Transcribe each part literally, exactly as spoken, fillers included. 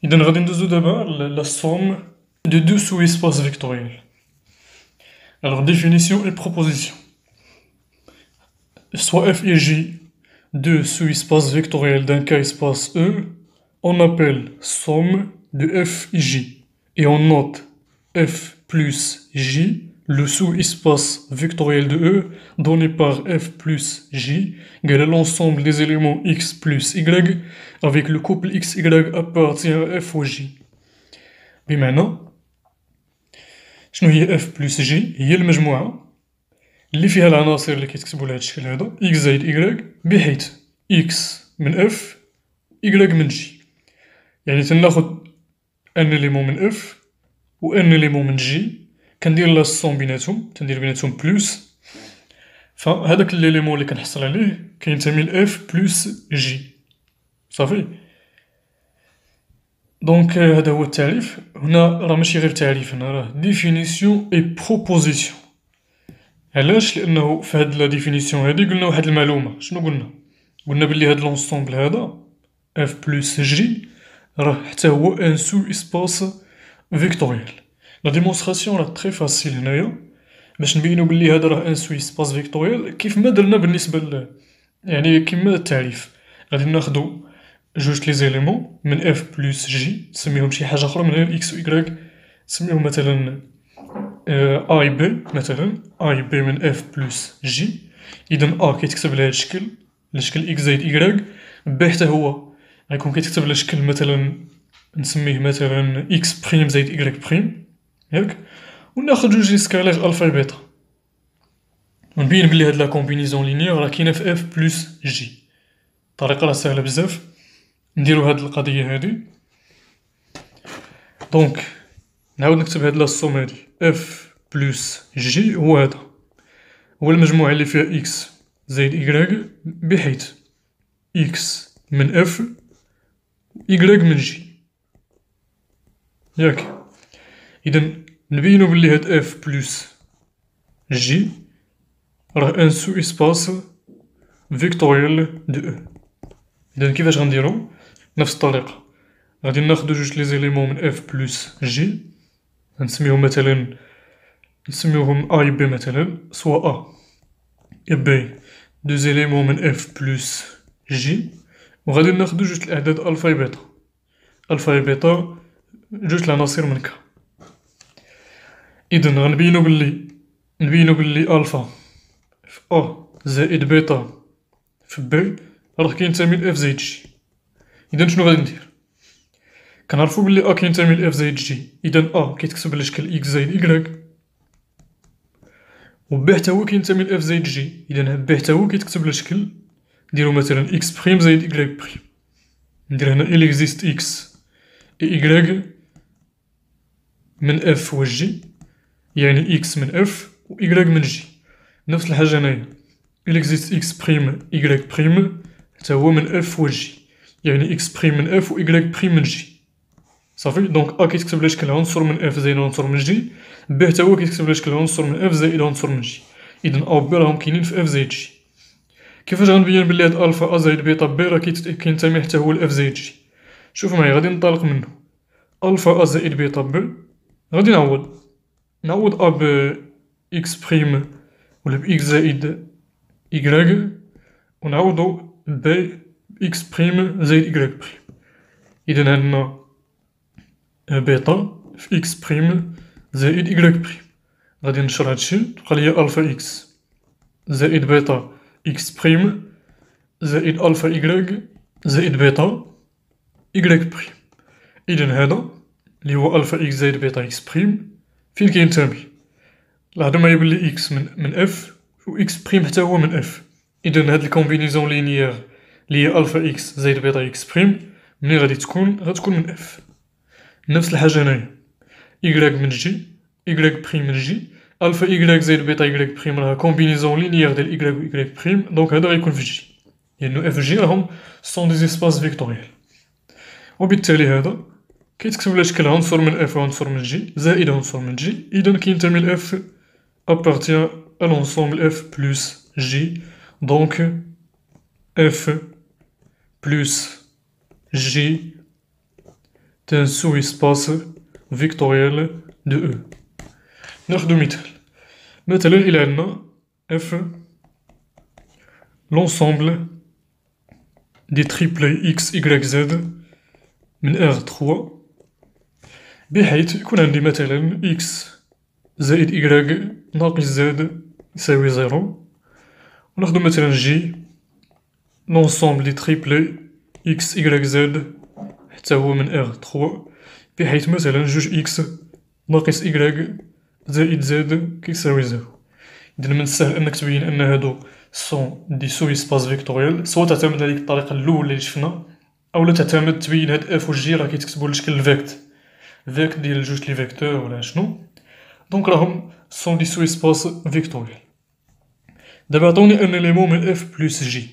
إذا غادي ندوزو دابا ل- la somme de deux sous-espaces vectoriels. Alors définition et proposition. Soit f et j deux sous-espaces vectoriels d'un K-espace E, on appelle somme de f et j. Et on note f plus j, le sous-espace vectoriel de E, donné par f plus j, égale à l'ensemble des éléments x plus y, avec le couple xy appartient à f و j. بمعنى شنو هي f plus j؟ هي المجموعة اللي فيها العناصر اللي كيتكتبوا لهاد الشكل هذا x زائد y، بحيث x من f y من g. يعني تناخد ان إليمون من f و ان إليمون من g، كندير لا الصوم بيناتهم، تندير بيناتهم بلوس، فهداك الإليمون اللي كنحصل عليه كينتمي ل f بلوس g. صافي. دونك هذا هو التعريف. هنا راه ماشي غير تعريف، هنا راه ديفينيسيون اي بروبوزيسيون. علاش؟ لأنه في هاد لا ديفينيسيون هادي قلنا واحد المعلومة. شنو قلنا؟ قلنا بلي هاد لونسومبل هذا f بلس g راه حتى هو ان سو اسباس فيكتوريال. لا ديمونستراسيون راه تري فاسيل هنايا باش نبينو بلي هذا راه ان سو اسباس فيكتوريال كيف ما درنا بالنسبة ل يعني كيما التعريف. غادي ناخدو جوج لي زيليمون من f بلس g، نسميهم شي حاجة أخرى من غير x و y، نسميهم مثلا اي بي مثلا، اي بي من f بلس g. إذا a كيتكتب لهاد الشكل، على شكل x زائد y، b حتى هو غيكون كيتكتب على شكل مثلا نسميه مثلا x بريم زائد y بريم، ياك؟ وناخد جوج لي سكالير الفا و بيتا، ونبين بلي هاد لا كومبينيزون لينيير راه كاينة في f بلس g. الطريقة راه ساهلة بزاف. نديرو هاد القضية هادي. دونك نعاود نكتب هاد لا الصوم هادي f بلس g هو هذا، هو المجموعة اللي فيها x زائد y، بحيث x من f y من g، ياك؟ إذا نبينو بلي هاد f بلس g راه ان سو اسباس فيكتوريال دو او. إذا كيفاش غنديرو؟ نفس الطريقة، غادي ناخدو جوج لي زيليمون من f بلس g، غنسميوهم مثلا نسميوهم a b مثلا، سوا a et b دو زيليمون من f بلس g، و غادي ناخدو جوج الأعداد ألفا و بيتا. ألفا و بيتا جوج العناصر من ك. إذا غنبينو بلي نبينو بلي ألفا في a زائد بيتا في b راه كينتمي ل f زائد g. إذا شنو غادي ندير؟ كنعرفو بلي a كينتمي ل f زائد g، إذا a كيتكتب على شكل x زائد y، و b حتى هو كينتمي ل f زائد g، إذا b حتى هو كيتكتب على شكل نديرو مثلا x بريم زائد y بريم. ندير هنا il existe x et y من f و g، يعني x من f و y من g. نفس الحاجة هنايا il existe x بريم y بريم حتى هو من f و g، يعني x بريم من f و y بريم من g. صافي. دونك a كيتكتب على شكل عنصر من f زائد عنصر من g، b حتى هو كيتكتب على شكل عنصر من f زائد عنصر من g. إذا a و b راهم كاينين في f زائد g. كيفاش غنبين بلي هاد ألفا a زائد بيتا b راه كينتمي حتى هو ل f زائد g؟ شوف معايا، غادي ننطلق منه. ألفا a زائد بيتا b غادي نعوض نعوض a ب x بريم ولا ب x زائد y، ونعوضو b x بريم زائد y بريم. إذا عندنا بيتا في x بريم زائد y بريم. غادي نشر هادشي، تبقى ليا ألفا x زائد بيتا x بريم زائد ألفا y زائد بيتا y بريم. إذا هذا اللي هو ألفا x زائد بيتا x بريم فين كينتمي؟ لاحظو معايا بلي x من من f و x بريم حتى هو من f. إذا هاد الكومبينيزون لينيير اللي هي ألفا x زائد بيتا x بريم ملي غادي تكون غتكون من f. نفس الحاجة هنايا y من g y بريم من g، ألفا y زائد بيتا y بريم راه كومبينيزون لينيير ديال y و y بريم، دونك هذا غيكون في g، لأنو f g راهم سون دي زيسباس فيكتوريال. وبالتالي هذا كيتكتب على شكل عنصر من f و عنصر من g زائد عنصر من g، إذا كينتمي ل f appartient à l'ensemble f plus g. Donc f plus g d'un sous-espace vectoriel de E. ناخدو مثال. مثلا إلا عندنا F l'ensemble des triplets x, y, z من R ثلاثة بحيث يكون عندي مثلا x زائد y ناقص z يساوي زيرو، وناخدو مثلا J l'ensemble des triplets x, y, z حتى هو من R ثلاثة بحيث مثلا جوج x ناقص y زائد z كيساوي زيرو. إذا من السهل أنك تبين أن هادو سون دي سو إسباس فيكتوريال، سوا تعتمد على ديك الطريقة الأولى اللي شفنا، أولا تعتمد تبين هاد اف و جي راه كيتكتبو على شكل فيكت فيكت ديال جوج لي فيكتور ولا شنو، دونك راهم سون دي سو إسباس فيكتوريال. دابا عطوني ان إليمون من اف بلس جي،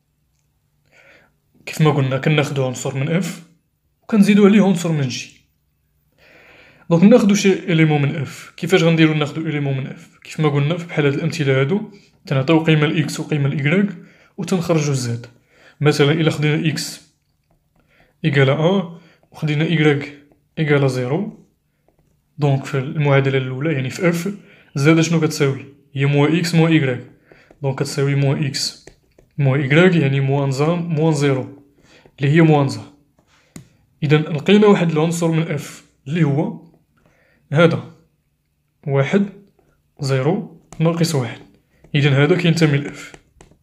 كيف ما قلنا كناخدو عنصر من اف و كنزيدو عليه عنصر من جي. دونك ناخدو شي إليمون من اف، كيفاش غنديرو ناخدو إليمون من اف؟ كيف ما قلنا بحال هاد الأمثلة هادو تنعطيو قيمة لإكس و قيمة لإيكغيك و تنخرجو زد. مثلا إلا خدينا إكس إيكالا أ و خدينا إيكغيك إيكالا زيرو، دونك في المعادلة الأولى يعني في اف زاد شنو كتساوي؟ هي موا إكس موا إيكغيك، دونك كتساوي موا إكس موا إيكغيك يعني موان زان موان زيرو اللي هي موان زان. إذا لقينا واحد العنصر من اف اللي هو هذا واحد زيرو ناقص واحد، إذا هذا كينتمي لإف.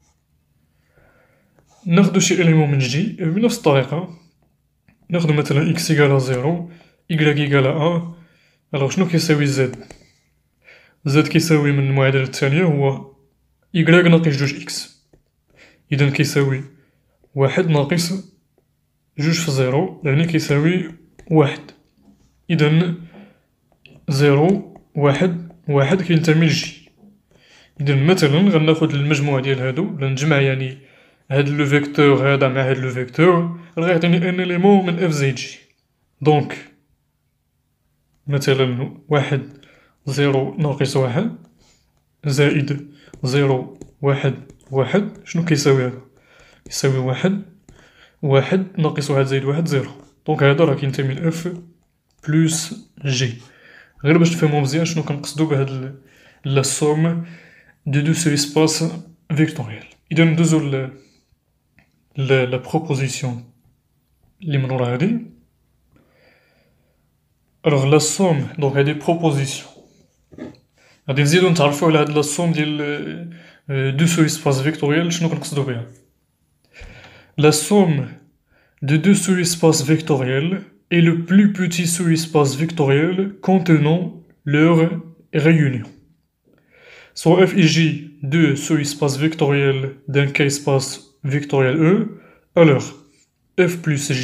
ناخدو شي إليمون من جي بنفس الطريقة، ناخدو مثلا إكس إيكالا زيرو إيكغيك إيكالا أ. ألوغ شنو كيساوي زد؟ زد كيساوي من المعادلة الثانية هو إيكغيك ناقص جوج إكس، إذا كيساوي واحد ناقص جوج في زيرو يعني كيساوي واحد. إذا زيرو واحد واحد كينتمي لجي. إذا مثلا غناخد المجموع ديال هادو ولا نجمع يعني هاد لو فيكتور هذا مع هاد لو فيكتور راه غيعطيني ان إليمون من اف زائد جي. دونك مثلا واحد زيرو ناقص واحد زائد زيرو واحد واحد شنو كيساوي هذا؟ كيساوي واحد واحد ناقص واحد زائد واحد زيرو، دونك هذا راه كينتمي لإف بلوس جي. غير باش تفهمو مزيان شنو كنقصدو بهاد لا سوم دو دو سو إسباس فيكتوريال. إذا ندوزو ل لا بروبوزيسيون اللي من ورا هادي. الوغ لا سوم دونك هادي بروبوزيسيون، غادي نزيدو نتعرفو على هاد لا سوم ديال دو سو إسباس فيكتوريال شنو كنقصدو بها. La somme de deux sous-espaces vectoriels est le plus petit sous-espace vectoriel contenant leur réunion. Soit f et j deux sous-espaces vectoriels d'un k-espace vectoriel E, alors f plus j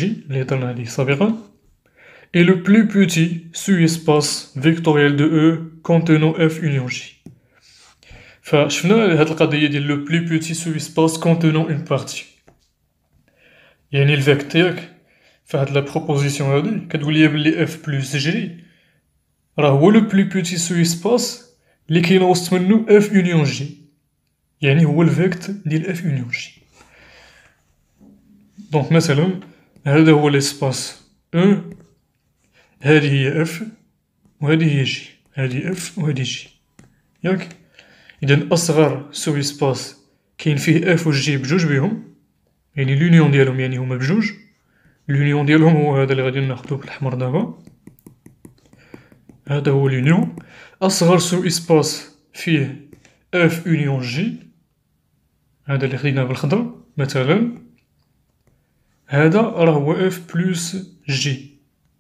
est le plus petit sous-espace vectoriel de E contenant f union j. فشفنا هاد القضية ديال le plus petit sous-espace contenant une partie، يعني الفيكت تاعك في هاد لا بروبوزيسيون هادي كتقول لي بلي اف بلس جي راه هو لو بلو بوتي سو اسباس اللي كاين وسط منو اف يونيون جي، يعني هو الفيكت ديال اف يونيون جي. دونك مثلا هذا هو ليسباس او، هذه هي اف وهذه هي جي، هذه اف وهذه جي ياك. اذا اصغر سو اسباس كاين فيه اف و جي بجوج بيهم، يعني لونيون ديالهم يعني هما بجوج، لونيون ديالهم هو هذا اللي غادي ناخدو بالأحمر دابا، هذا هو لونيون. أصغر سو إسباس فيه اف يونيون جي، هذا اللي خديناه بالخضر مثلا، هذا راه هو اف بلس جي.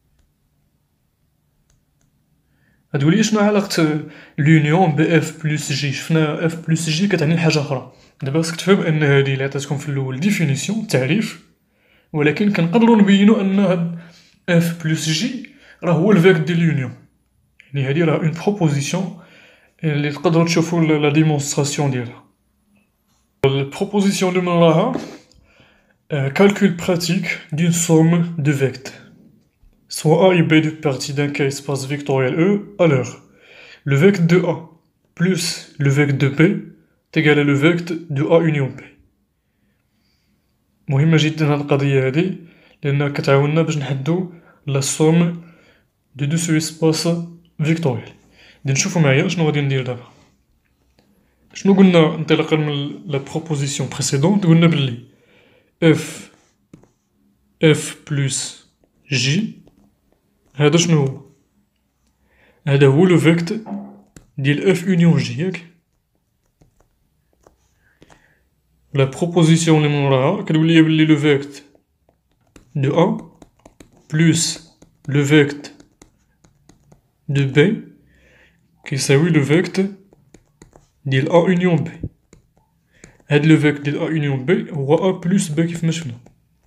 غتقولي شنو علاقة لونيون ب اف بلس جي؟ شفنا اف بلس جي كتعني حاجة أخرى. دابا خصك تفهم أن هادي اللي عطيتكم في الأول ديفينيسيون تعريف، ولكن كنقدرو نبينو أن هاد اف بلس جي راه هو الفيكت ديال لونيون، يعني هادي راه اون بروبوزيسيون اللي تقدرو تشوفو لا ديمونستراسيون ديالها. البروبوزيسيون اللي من وراها calcul pratique d'une somme de vecteurs soit A et B de partie d'un k-espace vectoriel E, alors le vecte de A plus le vecte de B est égal à le vecte de A union B. مهمة جدا هاد القضية هادي لأنها كتعاوننا باش نحدو لا سوم دو دو سو اسباس فيكتوريال. إذا نشوفو معايا شنو غادي ندير دابا. شنو قلنا انطلاقا من لا بروبوزيسيون بريسيدونت؟ قلنا بلي اف اف بلس جي هذا شنو هو؟ هذا هو لو فيكت ديال اف اونيون جي، ياك؟ لا بروبوزيسيون اللي من وراها كتقول لي بلي لو فيكت دو ا بلس لو فيكت دو بي كيساوي لو فيكت ديال ا اونيون بي. هاد لو فيكت ديال ا اونيون بي هو ا بلس بي كيف ما شفنا.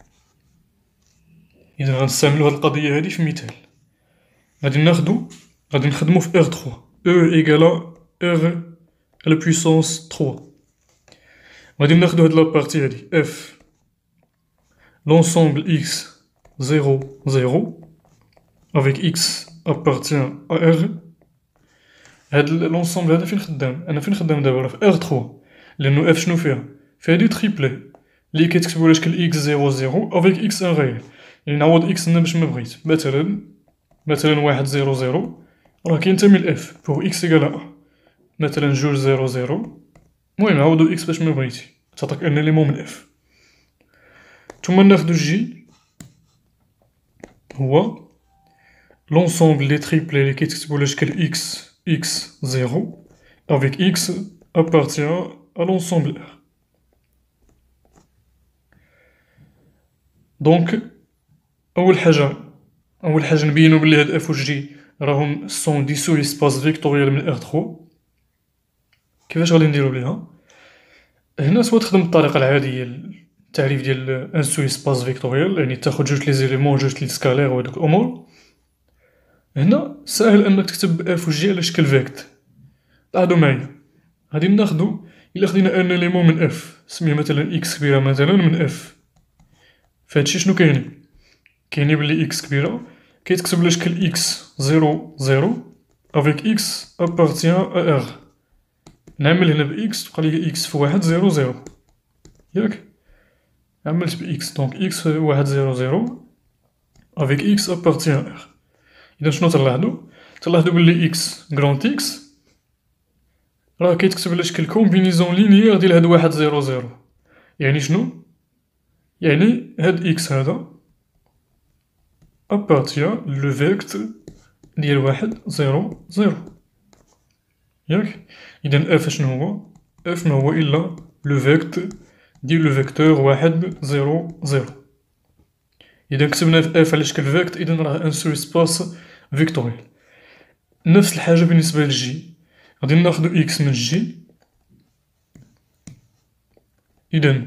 اذا غنستعملو هاد القضيه هادي في مثال. غادي ناخدو غادي نخدمو في ار ثلاثة او ايكالا ار على بويسونس ثلاثة. غادي ناخدو هاد لابارتي هادي اف لونسومبل اكس زيرو زيرو افيك اكس ابارتيان ا ار. هاد لونسومبل هذا فين خدام؟ انا فين خدام دابا؟ راه في ار ثلاثة، لانه اف شنو فيها؟ فيها دي تريبلي اللي كيتكتبو على شكل اكس زيرو زيرو افيك اكس ان غيال. يعني نعوض اكس انا باش ما بغيت، مثلا مثلا واحد زيرو زيرو راه كينتمي لاف بوغ اكس ايكال ا، مثلا جوج زيرو زيرو. المهم نعوضو اكس باش ما بغيتي تعطيك ان ليمون من اف. ثم ناخدو جي هو لونسومبل لي تريبلي اللي كيتكتبو على شكل اكس اكس زيرو افيك اكس ابارتيان ا لونسومبل ار. دونك اول حاجه اول حاجه نبينو بلي هاد اف و جي راهم سون دي سو اسباس فيكتوريال من ار ثلاثة. كيفاش غادي نديرو بليها؟ هنا سوا تخدم بالطريقه العاديه التعريف ديال ان سو اسباس فيكتوريال، يعني تاخد جوج لي زيليمون جوج لي سكالير و هادوك الامور. هنا ساهل انك تكتب اف و جي على شكل فيكت. لاحظوا معايا غادي ناخدو الا خدينا ان اليمون من اف سميه مثلا اكس كبيره مثلا من اف، فهادشي شنو كايني؟ كايني بلي اكس كبيره كيتكتب على شكل اكس زيرو زيرو افيك اكس ابارتيان ا ار. نعمل هنا باكس تبقى لي اكس في واحد زيرو زيرو، ياك؟ عملت باكس دونك اكس في واحد زيرو زيرو افيك اكس ابارتيان ار. اذا شنو تلاحظو؟ تلاحظو بلي اكس كرونت اكس راه كيتكتب على شكل كومبينيزون لينيير ديال هاد واحد زيرو زيرو. يعني شنو؟ يعني هاد اكس هذا ابارتيان لو فيكت ديال واحد زيرو زيرو، ياك؟ إذا اف شنو هو؟ اف ما هو إلا لو فيكت ديال لو فيكتور واحد زيرو زيرو. إذا كتبنا في اف على شكل فيكت إذا راه ان سو اسباس فيكتوريال. نفس الحاجة بالنسبة للجي، غادي ناخدو اكس من جي. إذا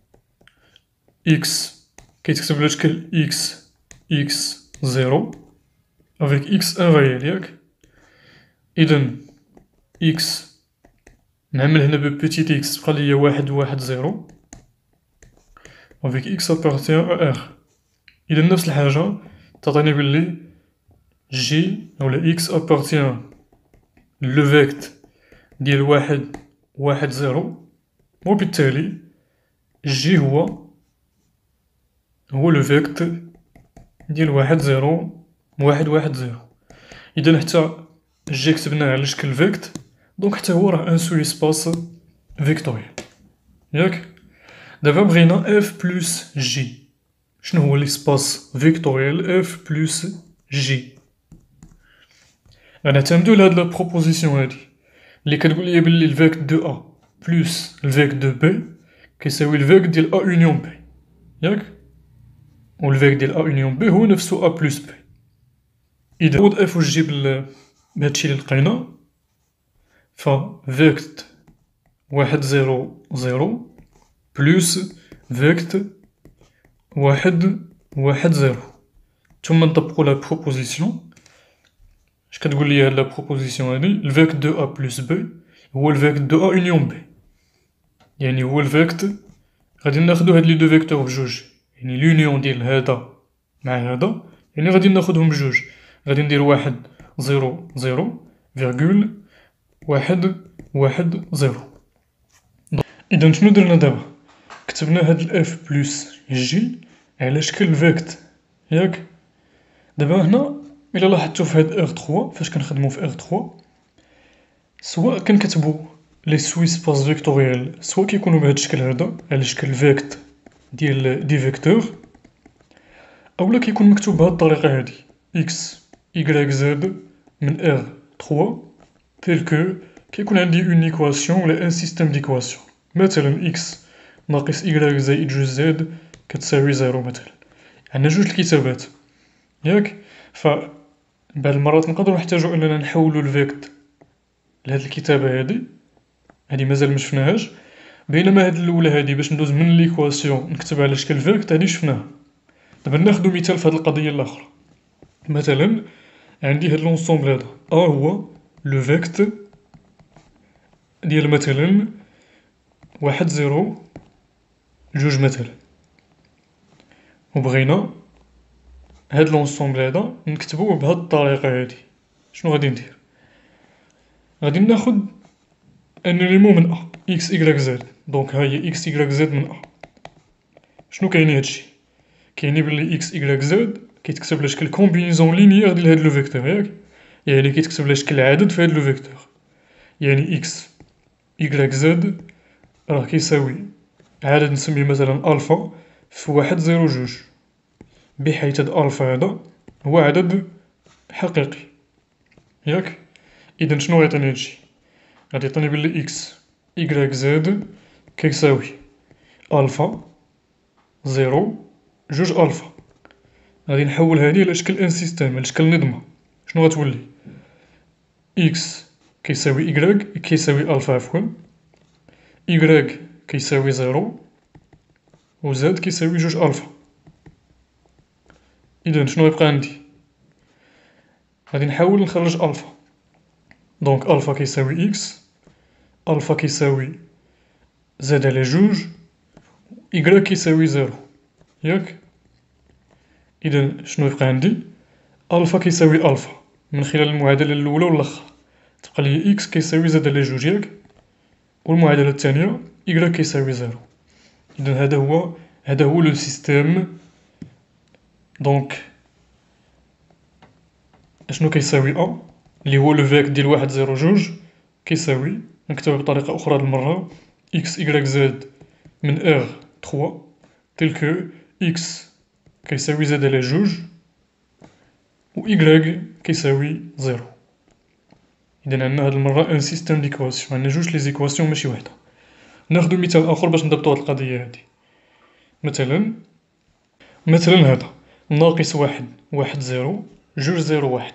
اكس كيتكتب على شكل اكس اكس زيرو افيك اكس ان غيال، ياك؟ إذا اكس نعمل هنا ببيتيت اكس تبقى ليا واحد واحد زيرو افيك اكس ابارتيان ا ار. إذا نفس الحاجة تعطيني بلي جي اولا اكس ابارتيان لو فيكت ديال واحد واحد زيرو، وبالتالي جي هو هو لو فيكت ديال واحد زيرو واحد واحد زيرو. إذا حتى جي كتبناه على شكل فيكت دونك حتى هو راه ان سو اسباس فيكتوريال، ياك؟ دابا بغينا اف بلس جي. شنو هو ليسباس فيكتوريال اف بلس جي؟ غنعتمدو لهاد لا بروبوزيسيون هادي اللي كتقول لي بلي الفيكت دو ا بلس الفيكت دو بي كيساوي الفيكت ديال ا اونيون بي، ياك؟ و الفيكت ديال ا اونيون بي هو نفسو ا بلس بي. إذا نعوض اف و جي بهادشي اللي لقينا، ف فيكت واحد زيرو زيرو بلس فيكت واحد واحد زيرو. ثم نطبقو لا بروبوزيسيون. اش كتقول لي هاد لا بروبوزيسيون هادي؟ الفيكت دو ا بلس بي هو الفيكت دو ا اونيون بي، يعني هو الفيكت غادي ناخدو هاد لي دو فيكتور بجوج، يعني لونيون ديال هذا مع هذا، يعني غادي ناخدهم بجوج. غادي ندير واحد زيرو زيرو فيرغول واحد واحد زيرو. إذا شنو درنا دابا؟ كتبنا هاد الاف بلس جي على شكل فيكت، ياك؟ دابا هنا إلا لاحظتو في هاد إغ تخوا فاش كنخدمو في إغ تخوا، سواء كنكتبو لي سويس سباس فيكتوريال سواء كيكونو بهاد الشكل هدا على شكل فيكت ديال دي فيكتور، أولا كيكون مكتوب بهاد الطريقة هادي إكس إيكغيك زد من إغ تخوا تيل كو كيكون عندي اون إيكواسيون ولا ان سيستيم ديكواسيون، مثلا إكس ناقص إيكغيك زائد جوج زد كتساوي زيرو مثلا. عندنا جوج الكتابات ياك، ف بعض المرات نقدرو نحتاجو أننا نحولو الفيكت لهاد الكتابة هادي، هادي مازال مشفناهاش، بينما هاد الأولى هادي باش ندوز من ليكواسيون نكتبها على شكل فيكت هادي شفناها. دابا ناخدو مثال في هاد القضية الأخرى، مثلا عندي هاد لونسومبل هذا أ هو لو فيكت ديال مثلا واحد زيرو جوج مثلا، وبغينا هاد لونسومبل هذا نكتبوه بهاد الطريقة هادي. شنو غادي ندير؟ غادي ناخد ان إليمون من أ إكس إيكغيك زد، دونك ها هي إكس إيكغيك زد من أ. شنو كيعني هادشي؟ كيعني بلي إكس إيكغيك زد كيتكتب على شكل كومبينيزون لينيير ديال هاد لو فيكتور ياك، يعني كيتكتب على شكل عدد في هاد لو فيكتور، يعني إكس إيكغيك زد راه كيساوي عدد نسميه مثلا ألفا في واحد زيرو جوج، بحيث هاد ألفا هذا هو عدد حقيقي ياك. إذا شنو غيعطيني هادشي؟ غادي يعطيني بلي إكس إيكغيك زد كيساوي ألفا زيرو جوج ألفا. غادي نحول هادي على شكل ان سيستيم على شكل نظمة. شنو غتولي؟ إكس كيساوي إيكغيك كيساوي ألفا عفوا، إيكغيك كيساوي زيرو و زد كيساوي جوج ألفا. إذا شنو غيبقى عندي؟ غادي نحاول نخرج ألفا، دونك ألفا كيساوي إكس، ألفا كيساوي زد على جوج، إيكغيك كيساوي زيرو ياك. إذا شنو يبقى عندي؟ ألفا كيساوي ألفا من خلال المعادلة الأولى والأخرى تبقى لي إكس كيساوي زد على جوج ياك، والمعادلة الثانية إيكغيك كيساوي زيرو. إذا هذا هو هذا هو لو سيستيم. دونك اشنو كيساوي أ اللي هو لو فيكت ديال واحد زيرو جوج كيساوي، نكتبها بطريقة أخرى هاد المرة، إكس إيكغيك زد من إغ تخوا تيل كو إكس كيساوي زد على جوج و إيكغيك كيساوي زيرو. إذا عندنا هاد المرة ان سيستيم ديكواسيون، عندنا جوج لي زيكواسيون ماشي وحدة. ناخدو مثال آخر باش نضبطو هاد القضية هادي، مثلا مثلا هذا ناقص واحد واحد زيرو جوج زيرو واحد،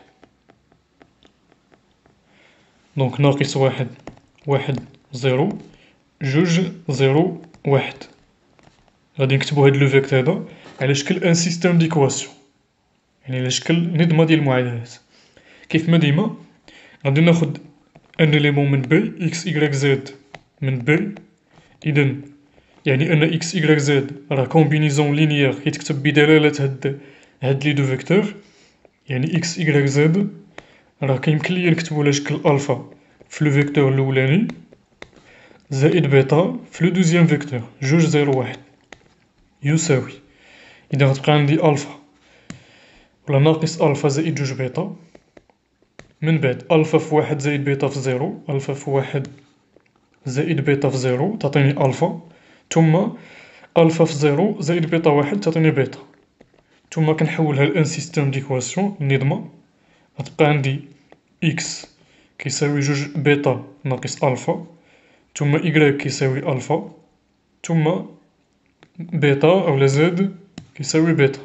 دونك ناقص واحد واحد زيرو جوج زيرو واحد. غادي نكتبو هاد لو فيكت هذا على شكل ان سيستيم ديكواسيون، يعني على شكل نظمة ديال المعادلات. كيف ما ديما غادي ناخد ان إليمون من بي إكس إيكغيك زد من بي، إذا يعني أن إكس إيكغيك زد راه كومبينيزون لينيير كيتكتب بدلالة هاد هاد لي دو فيكتور، يعني إكس إيكغيك زد راه كيمكن ليا نكتبو على شكل ألفا في لو فيكتور الأولاني زائد بيتا في لو دوزيام فيكتور جوج زيرو واحد يساوي، إذا غتبقى عندي ألفا ولا ناقص ألفا زائد جوج بيتا، من بعد ألفا في واحد زائد بيتا في زيرو، ألفا في واحد زائد بيتا في زيرو تعطيني ألفا، ثم ألفا في زيرو زائد بيتا واحد تعطيني بيتا، ثم كنحولها لأن سيستيم ديكواسيون النظمة. غتبقى عندي إكس كيساوي جوج بيتا ناقص ألفا، ثم إيكغيك كيساوي ألفا، ثم بيتا أولا زد كيساوي بيتا،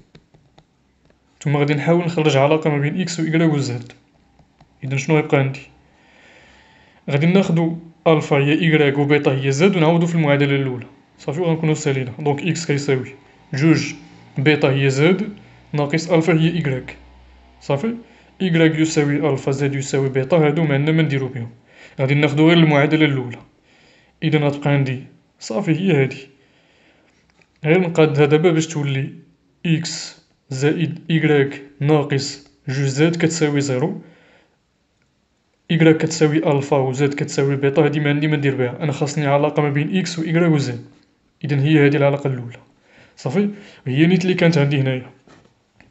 ثم غادي نحاول نخرج علاقة ما بين إكس و إيكغيك و زد. إذا شنو غيبقى عندي؟ غادي ناخدو ألفا هي إيكغيك و بيتا هي زد ونعوضو في المعادلة الأولى صافي وغنكونو سالينا. دونك إكس كيساوي جوج بيتا هي زد ناقص ألفا هي إيكغيك صافي، إيكغيك يساوي ألفا زد يساوي بيتا، هادو معندنا ما نديرو بيهم، غادي ناخدو غير المعادلة الأولى. إذا غتبقى عندي صافي هي هادي، غير نقادها دابا باش تولي إكس زائد إيكغيك ناقص جوج زد كتساوي زيرو، إيكغيك كتساوي ألفا و زد كتساوي بيتا، هادي ما عندي ما ندير بها، أنا خاصني علاقة ما بين إكس و إيكغيك و زد. إذا هي هادي العلاقة الأولى صافي، هي نيت اللي كانت عندي هنايا.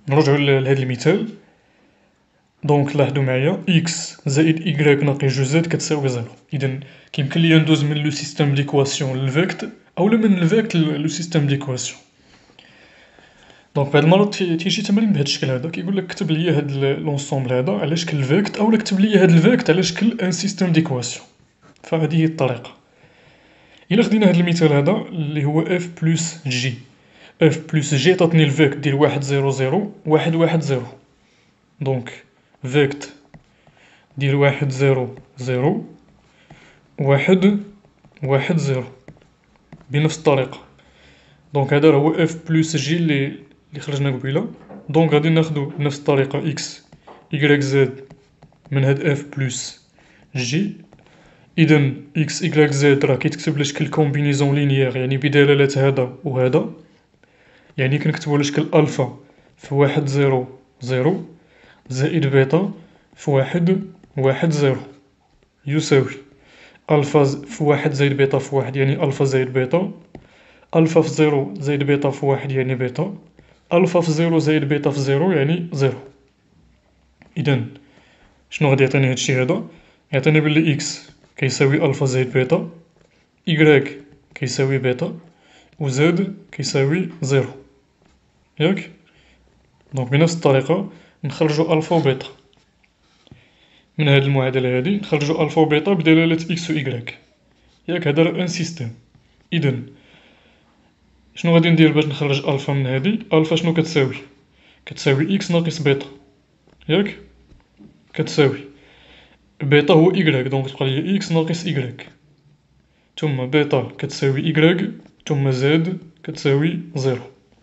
نرجعو لهاد المثال. دونك لاحظو معايا إكس زائد إيكغيك ناقص جو زد كتساوي زيرو. إذا كيمكن ليا ندوز من لو سيستيم ديكواسيون للفيكت أولا من الفيكت لو سيستيم ديكواسيون. دونك بهاد المرة تيجي تمرين بهاد الشكل هذا، كيقولك كتب ليا هاد لونسومبل هذا على شكل فيكت أولا كتب ليا هاد الفيكت على شكل ان سيستيم ديكواسيون. فهادي هي الطريقة. إلا خدينا هاد المثال هذا اللي هو اف بلس جي، اف بلس جي تعطيني الفيكت ديال واحد زيرو زيرو واحد واحد زيرو. دونك فيكت ديال واحد زيرو زيرو واحد واحد زيرو بنفس الطريقة. دونك هذا هو اف بلس جي اللي اللي خرجنا قبيله. دونك غادي ناخدو بنفس الطريقة اكس إيكغيك زد من هاد اف بلس جي. إذا اكس إيكغيك زد راه كيتكتب على شكل كومبينيزون لينيير، يعني بدلالة هذا وهذا، يعني كنكتبو على شكل ألفا في واحد زيرو زيرو زائد بيتا في واحد واحد زيرو يساوي ألفا في واحد زائد بيتا في واحد يعني ألفا زائد بيتا، ألفا في زيرو زائد بيتا في واحد يعني بيتا، ألفا في زيرو زائد بيتا في زيرو يعني زيرو. إذا شنو غادي يعطيني هادشي هذا؟ يعطيني بلي إكس كيساوي ألفا زائد بيتا، إيكغيك كيساوي بيتا، و زد كيساوي زيرو، ياك؟ دونك بنفس الطريقة نخرجو ألفا و بيتا من هاد المعادلة هادي، نخرجو ألفا و بيتا بدلالة إكس و إيكغيك، ياك؟ هذا راه ان سيستيم. إذا شنو غادي ندير باش نخرج ألفا من هادي؟ ألفا شنو كتساوي؟ كتساوي إكس ناقص بيتا، ياك؟ كتساوي بيتا هو إيكغيك، دونك تبقى ليا إكس ناقص إيكغيك، ثم بيتا كتساوي إيكغيك، ثم زد كتساوي زيرو.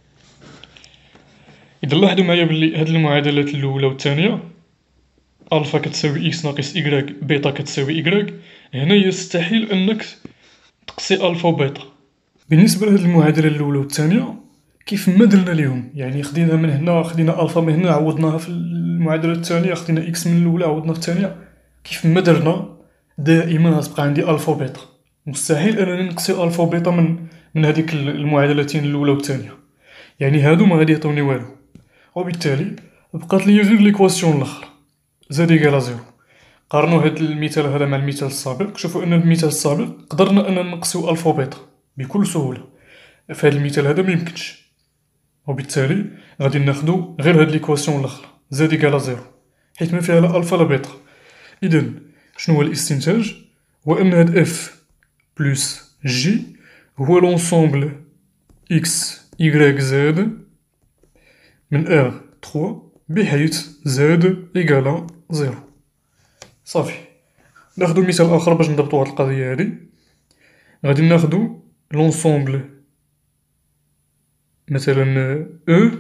إذا لاحظو معايا بلي هاد المعادلات الأولى و الثانية ألفا كتساوي إكس ناقص إيكغيك، بيتا كتساوي إيكغيك، هنا يستحيل أنك تقسي ألفا و بيتا. بالنسبة لهاد المعادلة الأولى و الثانية كيف ما درنا ليهم، يعني خدينا من هنا خدينا ألفا من هنا عوضناها في المعادلة الثانية، خدينا إكس من الأولى عوضنا في الثانية، كيف ما درنا دائما غتبقى عندي ألفا و بيتا. مستحيل أنني نقسي ألفا و بيتا من من هاديك المعادلتين الأولى و الثانية، يعني هادو ما غادي يعطوني والو، وبالتالي بقات ليا غير ليكواسيون الأخرى زاد إيكالا زيرو. قارنوا هاد المثال هذا مع المثال السابق، شوفوا أن المثال السابق قدرنا أننا نقسيو ألفا و بيتا بكل سهولة، في هاد المثال هذا ميمكنش، وبالتالي غادي ناخدو غير هاد ليكواسيون الأخرى زاد إيكالا زيرو، حيت ما فيها لا ألفا لا بيتا. إذا شنو هو الاستنتاج؟ هو أن هاد اف بلس جي هو لونسومبل إكس إيكغيك زد من ار ثلاثة بحيث زد إيكالا زيرو. صافي. ناخدو مثال آخر باش نضبطو هاد القضية هادي. غادي ناخدو لونسومبل مثلا او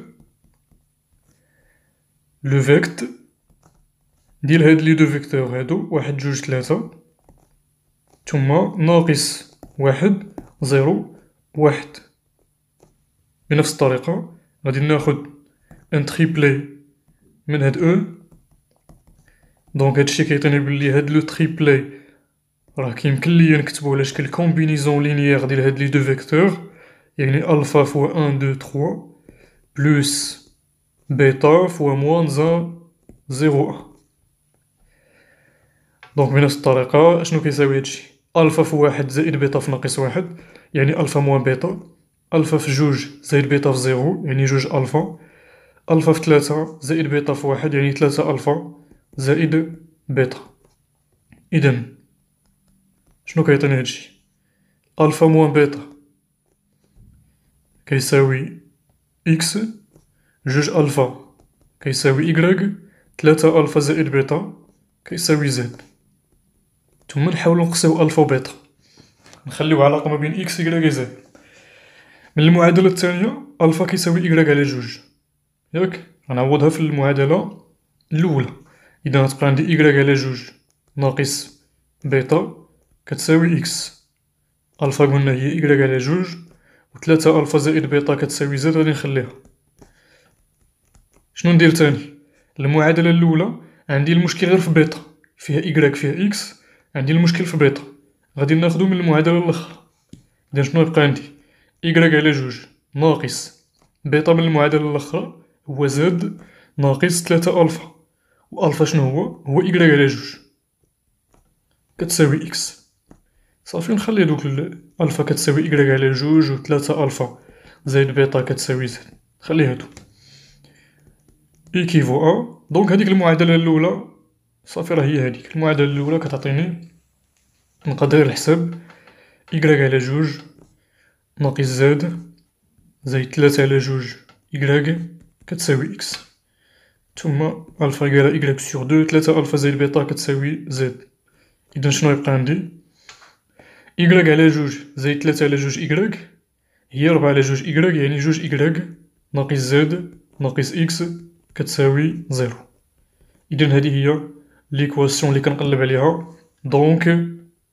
لو فيكت ديال هاد لي دو فيكتور هادو واحد جوج تلاتة، ثم ناقص واحد زيرو واحد. بنفس الطريقة غادي ناخد ان تريبلي من هاد او، دونك هادشي كيعطيني بلي هاد لو تريبلي راه كيمكن ليا نكتبو على شكل كومبينيزون لينيير ديال هاد لي دو فيكتور، يعني ألفا فوا واحد اثنين ثلاثة بلس بيتا فوا موان واحد زيرو واحد. دونك بنفس الطريقة اشنو كيساوي هادشي؟ ألفا في واحد زائد بيتا في ناقص واحد يعني ألفا موان بيتا، ألفا في جوج زائد بيتا في زيرو يعني جوج ألفا، ألفا في تلاتة زائد بيتا في واحد يعني تلاتة ألفا زائد بيتا. إذا شنو كيعطيني هادشي؟ ألفا موان بيتا كيساوي إكس، جوج ألفا كيساوي إيكغيك، تلاتة ألفا زائد بيتا كيساوي زد. ثم نحاولو نقسيو ألفا و بيتا، نخليو علاقة ما بين إكس إيكغيك زد. من المعادلة الثانية ألفا كيساوي إيكغيك على جوج، ياك؟ غنعوضها في المعادلة الأولى. إذا غتبقى عندي إيكغيك على جوج ناقص بيتا كتساوي إكس. ألفا قلنا هي إيكغيك على جوج، و تلاتة ألفا زائد بيتا كتساوي زد، غادي نخليها. شنو ندير تاني؟ المعادلة الأولى عندي المشكل غير في بيتا، فيها إيكغيك فيها إكس، عندي المشكل في بيتا، غادي ناخدو من المعادلة الأخرى. إذا شنو يبقى عندي؟ إيكغيك على جوج ناقص بيتا من المعادلة الأخرى هو زد ناقص تلاتة ألفا، و ألفا شنو هو؟ هو إكغيك على جوج كتساوي إكس. صافي نخلي دوك ألفا كتساوي إكغيك على جوج و تلاتة ألفا زايد بيتا كتساوي زد، خلي هادو إيكيفو أ. دونك هاديك المعادلة اللولة صافي راه هي هاديك المعادلة اللولة كتعطيني نقدر الحساب إكغيك على جوج ناقص زد زايد تلاتة على جوج إكغيك كتساوي إكس، ثم ألفا إيكال إكغيك سور دو، تلاتة ألفا زايد بيتا كتساوي زد. إذا شنو يبقى عندي؟ إكغيك على جوج زايد تلاتة على جوج إكغيك هي ربعة على جوج إكغيك، يعني جوج إكغيك ناقص زد ناقص إكس كتساوي زيرو. إذا هادي هي ليكواسيون لي كنقلب عليها. دونك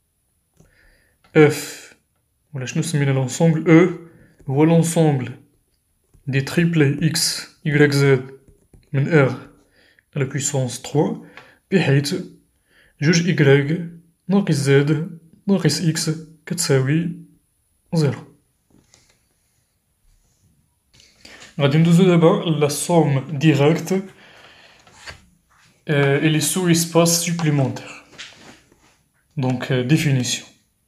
اف ولا شنو سمينا لونسومبل او هو لونسومبل دي تريبلي إكس إكغيك زد من ار على بويسونس تخوا، بحيث جوج إكغيك ناقص زد ناقص إكس كتساوي زيرو. غادي ندوزو دابا لا سوم ديريكت et les sous-espaces supplémentaires. Donc, euh, définition.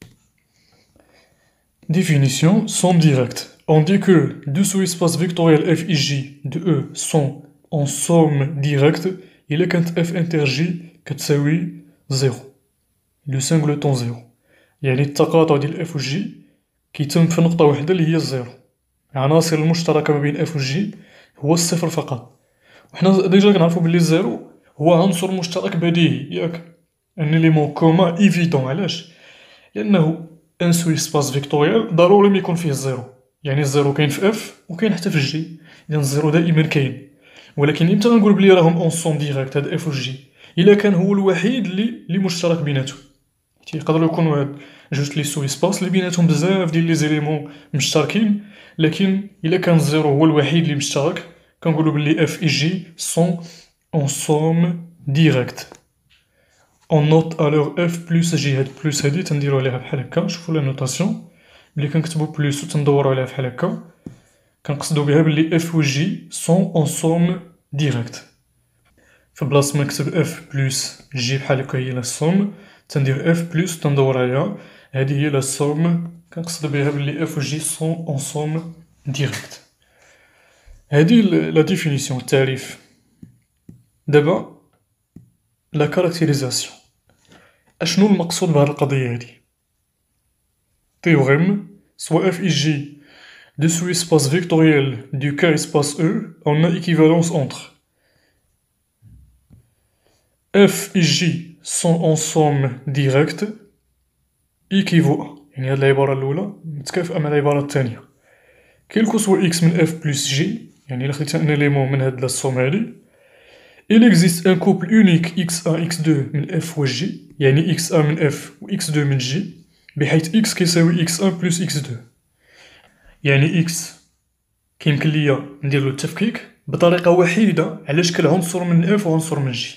Définition, somme directe. On dit que deux sous-espaces vectoriels f et j de E sont en somme directe إلا كانت f inter j كتساوي زيرو. لو سانغلوتون زيرو. يعني التقاطع ديال f و g كيتم في نقطة وحدة اللي هي الزيرو. العناصر المشتركة ما بين f و g هو الصفر فقط. وحنا ديجا كنعرفو بلي الزيرو هو عنصر مشترك بديهي، ياك؟ ان إليمون كومان إيفيدون. علاش؟ لأنه ان سو إسباس فيكتوريال ضروري ما يكون فيه الزيرو، يعني الزيرو كاين في اف وكاين حتى في جي، إذا الزيرو دائما كاين. ولكن إمتى غنقول بلي راهم اون سوم ديريكت هاد اف و جي؟ إلا كان هو الوحيد اللي اللي مشترك بيناتهم. تيقدرو يكونو هاد جوج لي سو إسباس اللي بيناتهم بزاف ديال لي زيليمون مشتركين، لكن إلا كان الزيرو هو الوحيد اللي مشترك كنقولو بلي اف إي جي سون en somme directe. On note alors f plus g. هاد بلوس هادي تنديرو عليها بحال هكا، شوفو لا نوتاسيون ملي كنكتبو بلوس و تندورو عليها بحال هكا كنقصدو بها بلي f و g sont en somme directe. في بلاصة ما نكتب f بلوس g بحال هكا هي لا سوم، تندير f بلوس تندور عليها، هادي هي لا سوم كنقصدو بها بلي f و g sont en somme directe. هادي لا ديفينيسيون التعريف. دابا لا كاركتيريزاسيون. اشنو المقصود بهاد القضية هادي؟ théorème soit f et g de sous-espace vectoriel du K espace E on a équivalence entre f et g sont en somme directe équivaut à، يعني هاد العبارة الأولى متكافئة مع العبارة الثانية. كيل كو سوا x من f plus g، يعني إلا خديت ان إليمون من هاد لا سوم هادي، il existe un couple unique إكس واحد إكس اثنين من f و g، يعني إكس واحد من f و إكس اثنين من g، بحيث x كيساوي إكس واحد بلس إكس اثنين. يعني x كيمكن ليا نديرلو التفكيك بطريقة وحيدة على شكل عنصر من f و عنصر من g.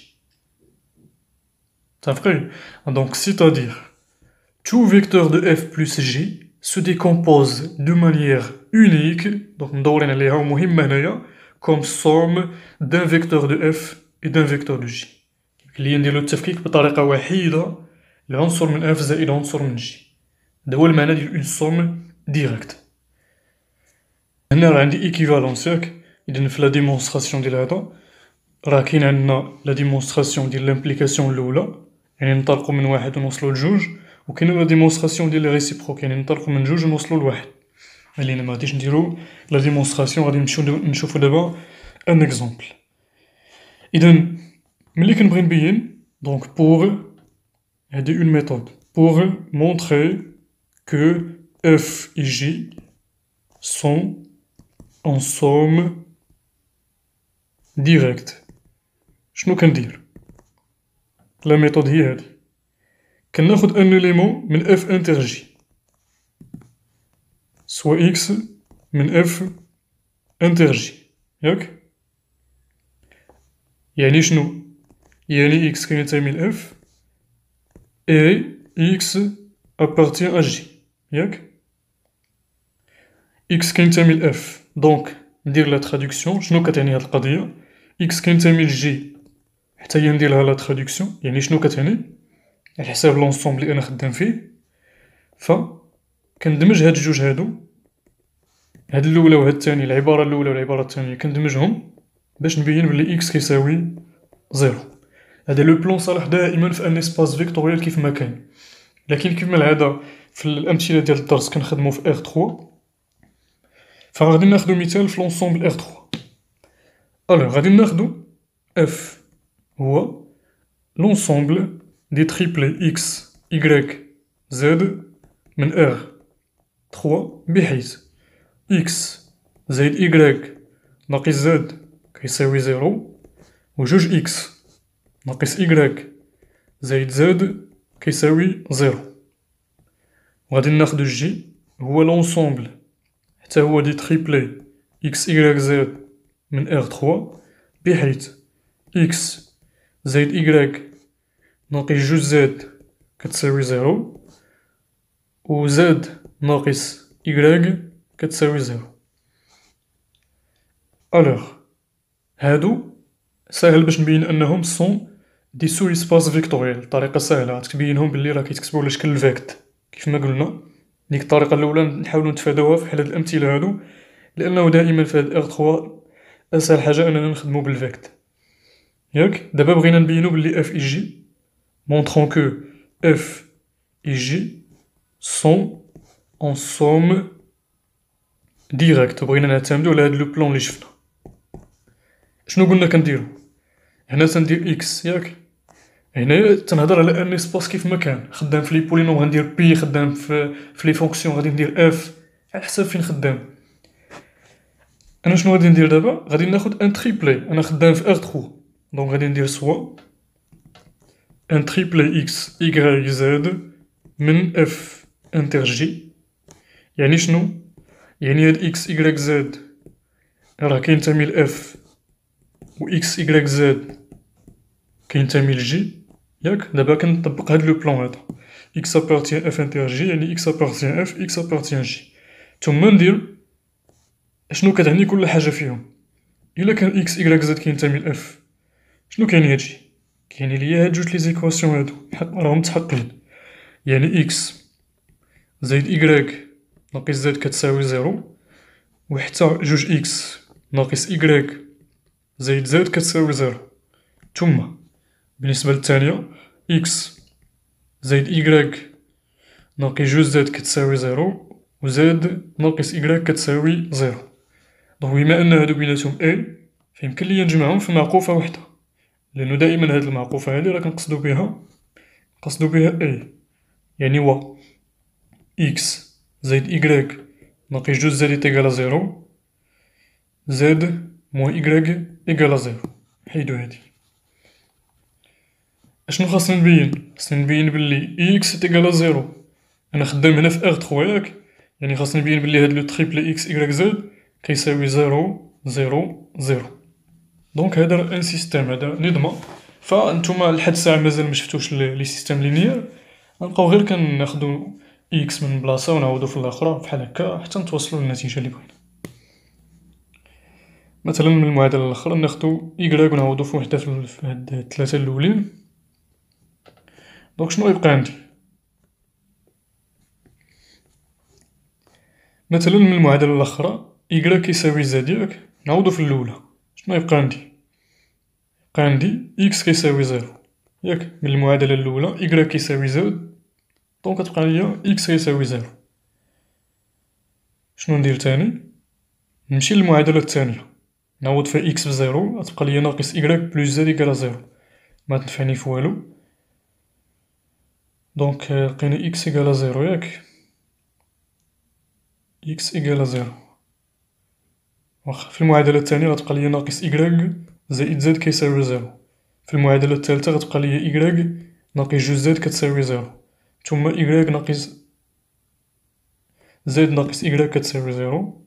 متفقين؟ دونك c'est-à-dire tout vecteur de f plus g se décompose de manière unique، دونك مدورين عليها ومهمة هنايا، comme somme d'un vecteur de f et d'un vecteur de g. اللي نديرو التفكيك بطريقة وحيدة لعنصر من f زائد عنصر من g. هذا هو المعنى ديال اون سوم ديريكت. هنا راه عندي إيكيفالونس، ياك؟ إذن في لا ديمونستراسيون ديال هذا راه كاين عندنا لا ديمونستراسيون ديال لامبليكاسيون الأولى، يعني ننطلقو من واحد ونوصلو لجوج، وكاينة لا ديمونستراسيون ديال لي ريسيبروك، يعني ننطلقو من جوج ونوصلو لواحد. اللي ما غاديش نديرو لا ديمونستراسيون، غادي نمشيو نشوفو دابا ان اكزومبل. إذا ملي كنبغي نبين دونك بوغ هادي اون ميثود بوغ مونطري كو f et g sont en somme directe. شنو كندير؟ لا ميثود هي هادي، كناخد ان إليمون من f inter g سوا x من f inter g، ياك؟ يعني شنو؟ يعني x كينتمي ل f et x appartient à g، ياك؟ x كينتمي ل f، دونك ندير لا ترادكسيون. شنو كتعني هاد القضية؟ إكس كينتمي لجي حتى هي ندير لها لا ترادكسيون، يعني شنو كتعني؟ على حساب لونسومبل اللي أنا خدام فيه، ف كندمج هاد الجوج هادو، هاد الأولى وهاد التانية، العبارة الأولى والعبارة التانية كندمجهم باش نبين بلي إكس كيساوي زيرو. هذا لو بلون صالح دائما في ان اسباس فيكتوريال كيف ما كاين، لكن كيما العادة في الأمثلة ديال الدرس كنخدمو في إغ ثلاثة، فغادي ناخدو مثال في لونسومبل إغ ثلاثة. ألوغ غادي ناخدو اف هو لونسومبل دي تريبلي إكس إيكغيك زد من إغ ثلاثة بحيث إكس زائد إيكغيك ناقص زد كيساوي زيرو، و جوج إكس ناقص إيكغيك زائد زد كيساوي زيرو. وغادي ناخدو جي هو لونسومبل حتى هو دي تريبلي إكس إيكغيك زد من إغ ثلاثة بحيث إكس زائد إيكغيك ناقص جوج زد كتساوي زيرو، و زد ناقص إيكغيك كتساوي زيرو. ألوغ هادو ساهل باش نبين أنهم سون دي سو إسباس فيكتوريال، طريقة ساهلة تبينهم بلي راه كيتكتبو على شكل الفيكت كيف ما قلنا. ديك الطريقة الأولى نحاولو نتفاداوها في حل هاد الأمثلة هادو، لأنه دائما في هاد إغ ثلاثة أسهل حاجة أننا نخدمو بالفيكت. ياك دابا بغينا نبينو بلي اف اي جي مونطخون كو اف اي جي سون اون سوم ديريكت. بغينا نعتمدو على هاد لو بلون لي شفنا. شنو قلنا كنديرو؟ هنا تندير إكس ياك، هنايا تنهضر على ان اسباس كيف ما كان، خدام في لي بولينوم غندير بي، خدام في في لي فونكسيون غادي ندير اف، على حساب فين خدام. انا شنو غادي ندير دابا؟ غادي ناخد ان تريبلي، انا خدام في إغ ثلاثة، دونك غادي ندير سوا ان تريبلي إكس إيكغيك زد من اف انتر جي. يعني شنو؟ يعني هاد إكس إيكغيك زد راه كينتمي لإف، و إكس إيكغيك زد كينتمي لجي. ياك دابا كنطبق هاد لو بلون هذا، إكس أبارتيان إف انتر جي يعني إكس أبارتيان إف إكس أبارتيان جي. ثم ندير شنو كتعني كل حاجة فيهم. إلا كان إكس إيكغيك زد كينتمي لإف، شنو كيعني هادشي؟ كيعني ليا هاد جوج لي زيكواسيون هادو راهم متحققين، يعني إكس زائد إيكغيك ناقص زد كتساوي زيرو، و حتى جوج إكس ناقص إيكغيك زائد زد كتساوي زيرو. ثم بالنسبة للثانية إكس زائد إيكغيك ناقص جوج زد كتساوي زيرو، و زد ناقص إيكغيك كتساوي زيرو. دونك بما أن هادو بيناتهم إي، فيمكن ليا نجمعهم في معقوفة وحدة، لأنو دائما هاد المعقوفة هادي راه كنقصدو بها نقصدو بها إي، يعني و إكس زائد إيكغيك ناقص جوج زد إيكالا زيرو، زد موان إيكغيك إيكالا زيرو. حيدو هادي. اشنو خاصني نبين؟ خاصني نبين بلي إكس إيكالا زيرو، أنا خدام هنا في إغ ثلاثة ياك، يعني خاصني نبين بلي هاد لو تريبلي إكس إيكغيك زد كيساوي زيرو زيرو زيرو. دونك هذا ان سيستيم، هذا نظمة. فانتوما لحد الساعة مازال مشفتوش لي سيستيم لينيير، غنبقاو غير كناخدو إكس من بلاصة ونعوضو في الأخرى بحال هكا حتى نتوصلو للنتيجة اللي بغينا. مثلا من المعادلة الأخرى ناخدو إيكغيك ونعوضو في وحدة في هاد التلاتة الأولين. دونك شنو يبقى عندي؟ مثلا من المعادلة الأخرى إيكغيك كيساوي زد ياك، نعوضو في الأولى. شنو يبقى عندي؟ يبقى عندي إكس كيساوي زيرو ياك، من المعادلة الأولى إيكغيك كيساوي زد، دونك كتبقى ليا إكس كيساوي زيرو. شنو ندير تاني؟ نمشي للمعادلة الثانية، نعوض في إكس بزيرو، غتبقى ليا ناقص إيكغيك بلوس زد إيكالا زيرو، متنفعني في والو. دونك لقينا إكس إيكالا زيرو ياك، إكس إيكالا زيرو. واخا في المعادلة الثانية غتبقى ليا ناقص إيكغيك زائد زد كيساوي زيرو، في المعادلة الثالثة غتبقى ليا إيكغيك ناقص جوج زد كتساوي زيرو، ثم إيكغيك ناقص زد ناقص إيكغيك كتساوي زيرو.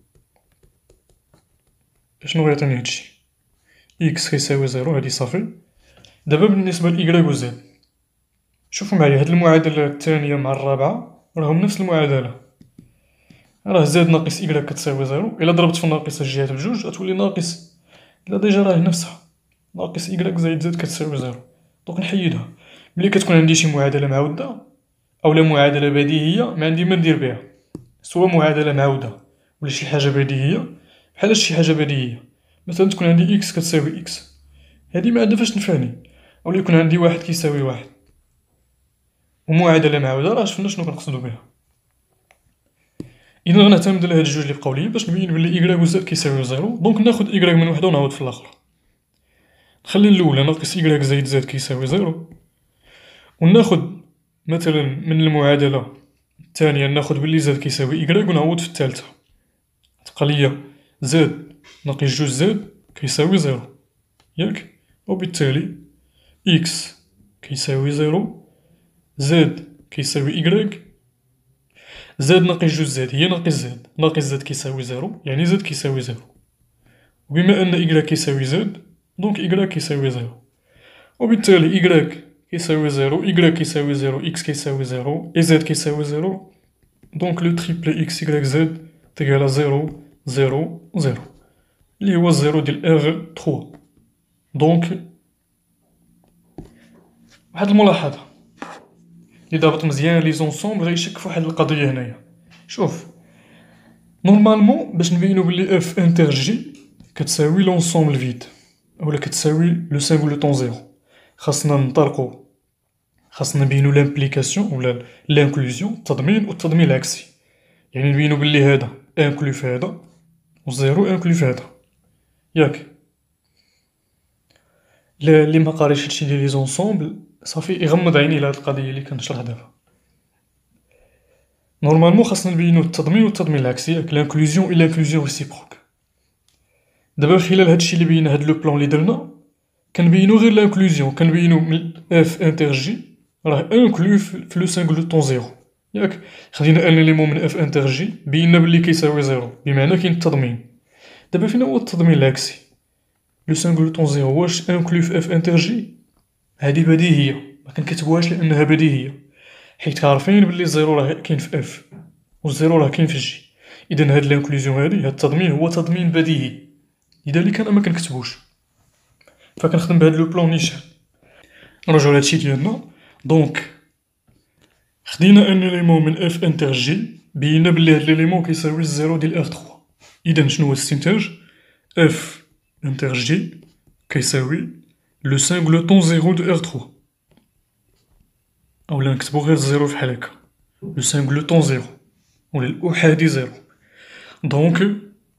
شنو غيعطيني هادشي؟ إكس كيساوي زيرو، هادي صافي. دابا بالنسبة لإيكغيك و زد، شوفو معايا هاد المعادلة الثانية مع الرابعة راهم نفس المعادلة، راه زاد ناقص إكغاك كتساوي زيرو، إلا ضربت في الناقصة الجهات بجوج غتولي ناقص، لا ديجا راه نفسها، ناقص إكغاك زائد زد كتساوي زيرو. دونك نحيدها. ملي كتكون عندي شي معادلة معودة أولا معادلة بديهية ما عندي ما ندير بها، سوا معادلة معودة ولا شي حاجة بديهية، بحال شي حاجة بديهية مثلا تكون عندي إكس كتساوي إكس، هادي ما عندها فاش تنفعني، أولا يكون عندي واحد كيساوي واحد، ومعادلة معودة راه شفنا شنو كنقصدو بها. إذا غنعتمد على هاد الجوج لي بقاو ليا باش نبين بلي إكغاك و زد كيساويو زيرو، دونك ناخد إكغاك من وحدة ونعوض في الآخرى. نخلي الأولى ناقص إكغاك زايد زد كيساوي زيرو، وناخد مثلا من المعادلة الثانية ناخد بلي زد كيساوي إكغاك ونعوض في الثالثة، تبقى ليا زد ناقص جوج زد كيساوي زيرو، ياك؟ وبالتالي إكس كيساوي زيرو، زد كيساوي إكغاك، زد ناقص جوج زد هي ناقص زد، ناقص زد كيساوي زيرو يعني زد كيساوي زيرو، وبما أن إكغاك كيساوي زد دونك إكغاك كيساوي زيرو، وبالتالي إكغاك كيساوي زيرو، إكغاك كيساوي زيرو، إكس كيساوي زيرو، إي زد كيساوي زيرو، دونك لو تريبل إكس إكغاك زد تيغال زيرو زيرو زيرو لي هو الزيرو ديال إغ تخوا. دونك واحد الملاحظة لي ضابط مزيان لي زونسومبل غيشك في واحد القضية هنايا. شوف نورمالمون باش نبينو بلي اف انتر جي كتساوي لونسومبل فيد اولا كتساوي لو سانغولوطون زيرو، خاصنا نطرقو، خاصنا نبينو لامبليكاسيون ولا لانكلوزيون، التضمين والتضمين العكسي، يعني نبينو بلي هذا انكلو في هذا وزيرو انكلو في هذا، ياك؟ اللي ما قاريش هادشي ديال لي زونسومبل صافي يغمض عينيه لهاد القضية اللي كنشرح دابا. نورمالمون خاصنا نبينو التضمين والتضمين العكسي، ياك؟ لانكلوزيون و لانكلوزيون ريسيبروك. دابا خلال هادشي اللي بينا هاد لو بلان اللي درنا كنبينو غير لانكلوزيون، كنبينو من اف انتر جي راه انكلو في لو سانغولوطون زيرو، ياك؟ خدينا ان اليمون من اف انتر جي بينا بلي كيساوي زيرو، بمعنى كاين التضمين. دابا فين هو التضمين العكسي؟ لو سانغولوطون زيرو واش انكلو في اف انتر جي؟ هادي بديهية ما كنكتبوهاش لأنها بديهية، حيت عارفين بلي الزيرو راه كاين في اف والزيرو راه كاين في جي، إذا هاد لانكلوزيون هادي هاد التضمين هو تضمين بديهي، لذلك أنا ما كنكتبوش، فكنخدم بهاد لو بلون نيشان. نرجعو لهادشي ديالنا. دونك خدينا ان اليمون من اف انتر جي بينا بلي هاد الاليمون كيساوي الزيرو ديال ار تخوا، إذا شنو هو الاستنتاج؟ اف انتر جي كيساوي لو سانغولوطون زيرو دو ار تخوا، أولا نكتبو غير الزيرو فحال هاكا، لو سانغولوطون زيرو ولا الأحادي زيرو. دونك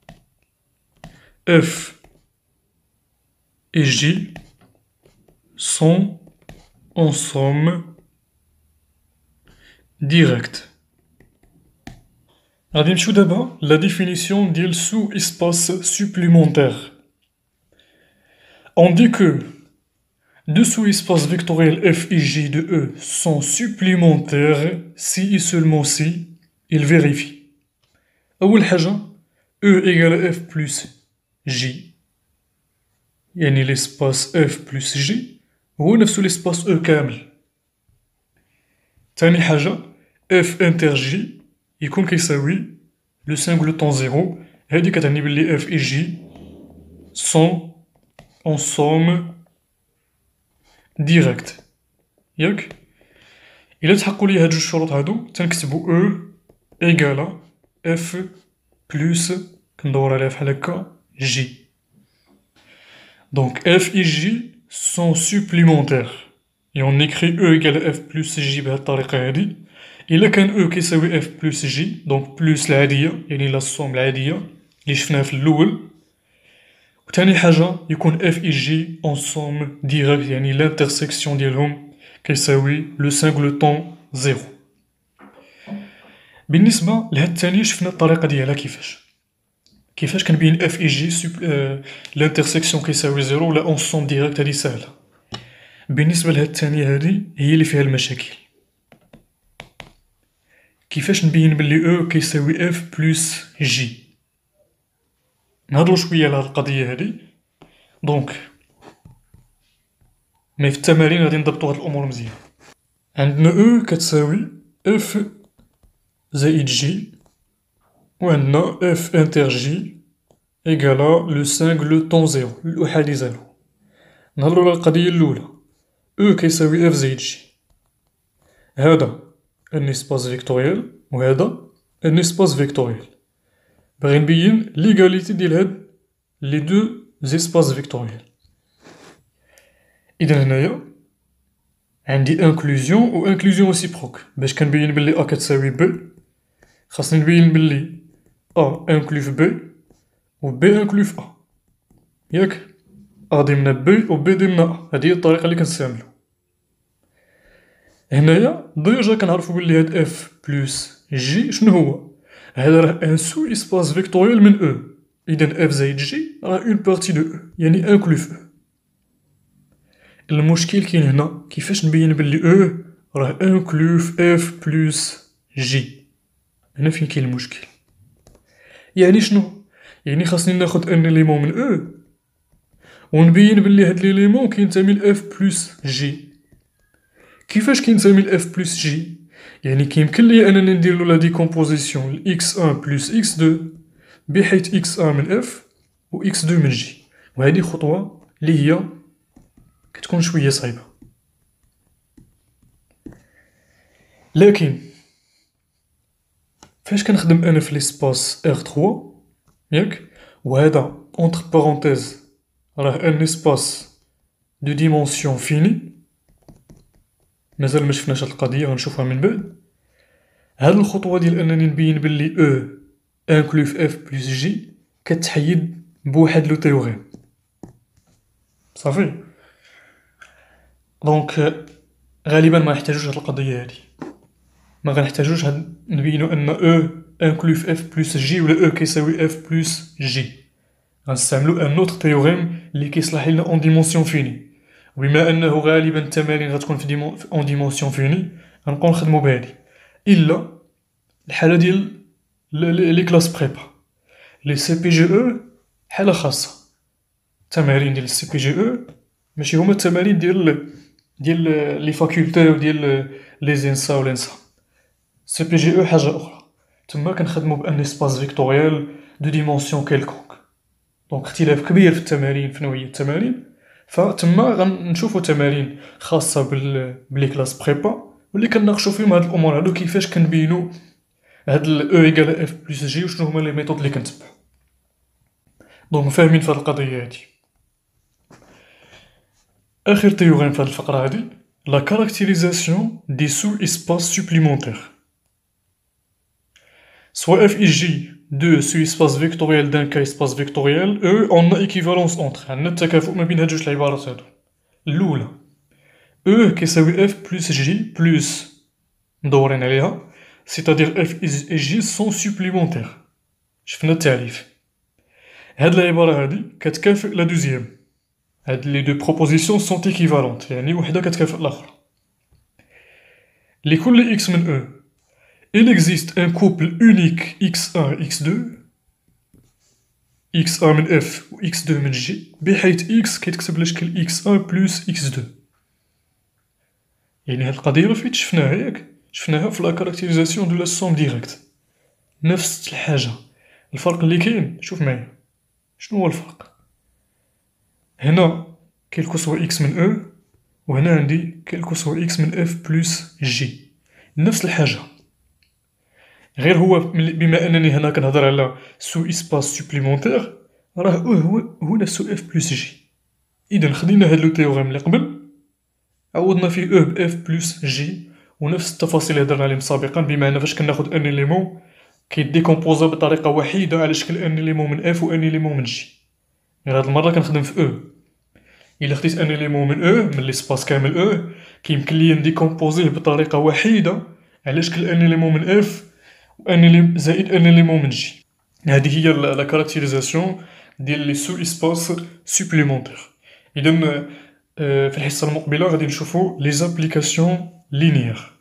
اف et J sont en somme directe. غادي نمشيو دابا لا ديفينيسيون ديال sous espace supplémentaire. On dit que deux sous-espaces vectoriels f et j de E sont supplémentaires si et seulement si ils vérifient. أول حاجة E égale f plus j، يعني ليسباس اف بلس جي هو نفسو ليسباس او كامل. تاني حاجة اف انتر جي يكون كيساوي لو سانغولوطون زيرو، هادي كتعني بلي اف اي جي سون اون سوم ديريكت، ياك؟ إلا تحققو ليا هاد جوج الشروط هادو تنكتبو او إيكالا اف بلس كندور عليها فحال هكا جي. Donc f et j sont supplémentaires. Et on écrit E égale F plus J بهاد الطريقة هادي. إلا كان E كيساوي F plus J donc plus العادية يعني لا الصوم العادية اللي شفناها في الأول. وتاني حاجة يكون F et J en somme direct يعني l'intersection ديالهم كيساوي لو سانغولوطون زيرو. بالنسبة لهاد التانية شفنا الطريقة ديالها كيفاش. كيفاش كنبين اف اي جي سوب لانترسيكسيون كيساوي زيرو ولا اون سوم ديريكت، هادي ساهلة. بالنسبة لهاد الثانية هادي هي اللي فيها المشاكل. كيفاش نبين بلي او كيساوي اف بلس جي؟ نهضرو شوية على هاد القضية هادي. دونك مي في التمارين غادي نضبطو هاد الأمور مزيان. عندنا او كتساوي اف زائد جي وعندنا اف انتر جي إيكالا لو سانغل طون زيرو، الأحادي زيرو. نهضرو على القضية الأولى، او كيساوي اف زائد جي. هذا ان اسباس فيكتوريال وهذا ان اسباس فيكتوريال. باغي نبين ليغاليتي ديال هاد لي دو زيسباس فيكتوريال. إذا هنايا عندي انكلوزيون و انكلوزيون ريسيبروك. باش كنبين بلي ا كتساوي ب خاصني نبين بلي ا انكلو في ب و ب انكلو في ا، ياك؟ ا ضمن ب و ب ضمن ا، هادي هي الطريقة اللي كنستعملو. هنايا ديجا كنعرفو بلي هاد اف بلوس جي شنو هو؟ هذا راه ان سو اسباس فيكتوريال من او. إذا اف زائد جي راه اون بارتي دو او، يعني انكلو في او. المشكل كاين هنا كيفاش نبين بلي او راه انكلو في اف بلوس جي. هنا فين كاين المشكل. يعني شنو؟ يعني خاصني ناخد ان إليمون من او ونبين بلي هاد ليليمون كينتمي ل اف بلوس جي. كيفاش كينتمي ل اف بلوس جي؟ يعني كيمكن ليا انني نديرلو لا ديكومبوزيسيون ل إكس واحد بلوس إكس اثنين بحيث إكس واحد من اف و إكس اثنين من جي، وهذه خطوة اللي هي كتكون شوية صعيبة. لكن فاش كنخدم انا في ليسباس ار ثلاثة، ياك؟ وهذا اونتر بارونتيز راه ان اسباس دو ديمونسيون فيني، مازال ما شفناش هاد القضية غنشوفها من بعد. هاد الخطوة ديال انني نبين بلي او انكلو في اف بلس جي كتحيد بواحد لو تيوغيم. صافي. دونك غالبا ما نحتاجوش هاد القضية هادي، ما غنحتاجوش هاد نبينو ان او انكلو في اف بلس جي ولا او كيساوي اف بلس جي. غنستعملو ان اوتر تيوغيم اللي كيصلح لنا اون ديمونسيون فيني، وبما انه غالبا التمارين غتكون في ديمون اون ديمونسيون فيني غنبقاو نخدمو بهادي، الا الحالة ديال لي كلاس بريبا. لي سي بي جي او حالة خاصة. التمارين ديال السي بي جي او ماشي هما التمارين ديال ديال لي فاكولتي و ديال لي زينسا و لينسا. سي بي جي او حاجة أخرى، تما كنخدمو بان اسباس فيكتوريال دو ديمونسيون كيلكونك. دونك اختلاف كبير في التمارين، في نوعية التمارين. فتما غنشوفو تمارين خاصة بال بلي كلاس بريبا واللي كناقشو فيهم هاد الأمور هادو، كيفاش كنبينو هاد ال او إيكال اف بلس جي وشنو هما لي ميثود اللي كنتبعو. دونك فاهمين في هاد القضية هادي. آخر تيوغيم في هاد الفقرة هادي، لا كاركتيريزاسيون دي سو اسباس سوبليمونتير. Soit f et j deux sous-espaces vectoriels d'un cas espace vectoriel, eux, on a équivalence entre. عندنا التكافؤ ما بين هاد جوج العبارات هادو. الأولى E كيساوي f plus j plus مدورين عليها، c'est-à-dire f et j sont supplémentaires. شفنا التعريف. هاد العبارة هادي كتكافئ لا دوزيام. هاد لي دو بروبوزيسيون سون équivalentes، يعني وحدة كتكافئ الأخرى. لكل x من E il existe un couple unique x un x deux x un من f و x deux من g بحيث x كيتكتب على شكل x un plus x deux. يعني هاد القضية راه فين شفناها، ياك؟ شفناها في لا كاركتيريزاسيون دو لا سوم ديريكت. نفس الحاجة. الفرق اللي كاين شوف معايا شنو هو الفرق. هنا كيلكو سوا x من e وهنا عندي كيلكو سوا x من f بلس g. نفس الحاجة، غير هو بما انني هنا كنهضر على سو اسباس سوبليمونتير راه هو هنا سو اف بلس جي. اذا خدينا هاد لو تيوغيم اللي قبل عوضنا فيه او باف بلس جي، ونفس التفاصيل اللي هضرنا عليهم سابقا، بمعنى فاش كناخد ان إليمون كيديكومبوزا بطريقة وحيدة على شكل ان إليمون من اف و ان إليمون من جي. غير هاد المرة كنخدم في او. الا خديت ان إليمون من او من ليسباس كامل او كيمكن ليا نديكومبوزيه بطريقة وحيدة على شكل ان إليمون من اف ان زائد ان إليمون من جي. هذه هي لا كاركتيريزاسيون ديال لي سو اسباس سوبليمونتير. اذا في الحصة المقبلة غادي نشوفو لي زابليكاسيون لينيير.